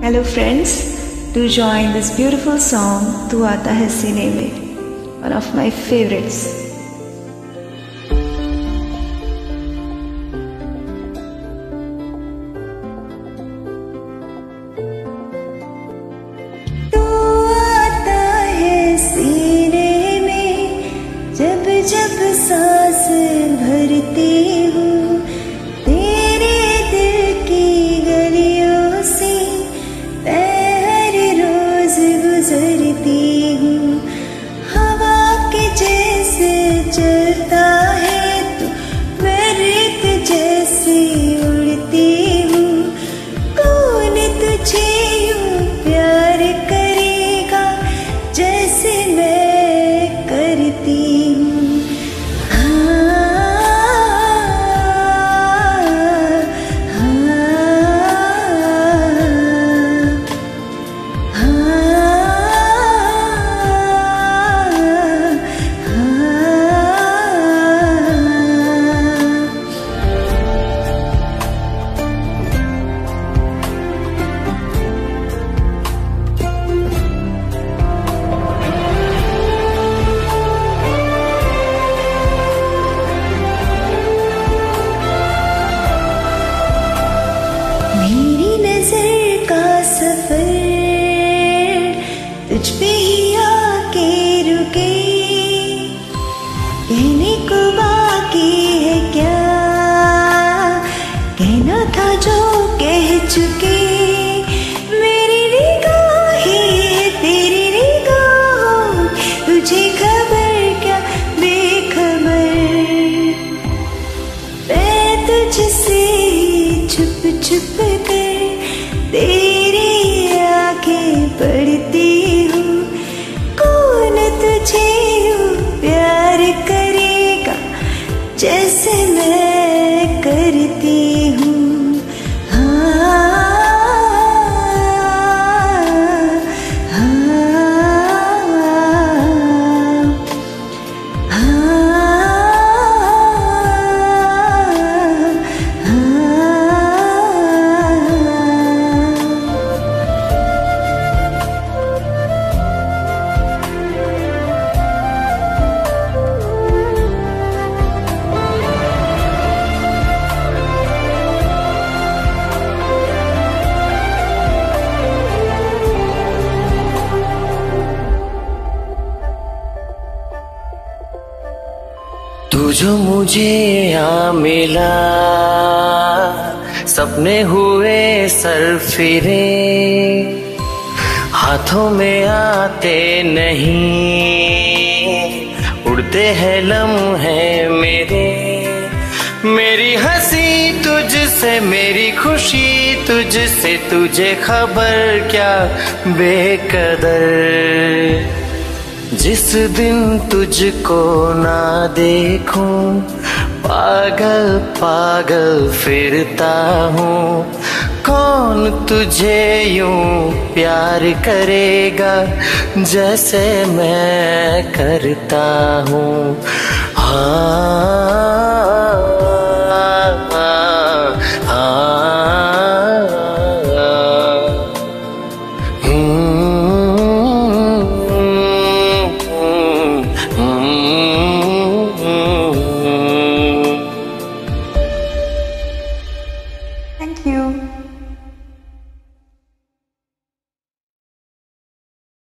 Hello friends, do join this beautiful song "तू आता है सीने में", one of my favorites. तू आता है सीने में, जब जब सांस भरती हूँ, तेरे दिल की गलियों से हर रोज गुजरती हूँ। हवा के जैसे चलता है तू, मैं रेत जैसी उड़ती हूँ। कौन तुझे यूं प्यार करेगा जैसे मैं करती हूँ। मेरी नजर का सफर तुझ पे ही आके रुके, कहने को बाकी है क्या, कहना था जो कह चुके। मेरी निगाहें है तेरी निगाहों, तुझे खबर क्या बेखबर, मैं तुझसे छुप छुप कर तेरी आंखें पढ़ती हूँ। कौन तुझे यूं प्यार करेगा जैसे मैं करती हूँ। तू जो मुझे यहाँ मिला, सपने हुए सर फिरे, हाथों में आते नहीं, उड़ते हैं लम्हे मेरे। मेरी हंसी तुझसे, मेरी खुशी तुझसे, तुझे खबर क्या बेकदर। जिस दिन तुझको ना देखूं, पागल पागल फिरता हूँ। कौन तुझे यूं प्यार करेगा जैसे मैं करता हूँ। हाँ